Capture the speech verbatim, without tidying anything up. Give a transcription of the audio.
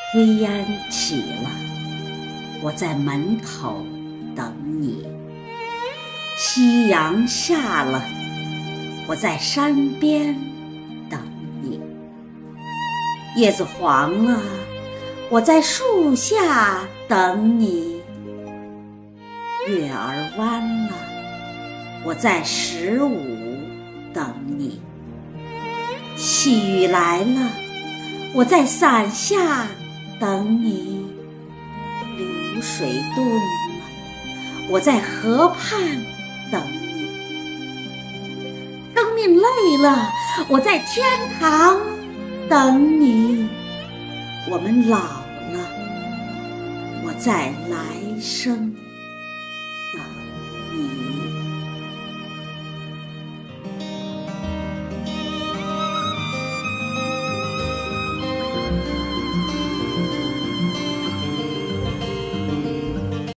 炊烟起了，我在门口等你；夕阳下了，我在山边等你；叶子黄了，我在树下等你；月儿弯了，我在十五等你；细雨来了，我在伞下等你；流水顿了，我在河畔等你；生命累了，我在天堂等你；我们老了，我在来生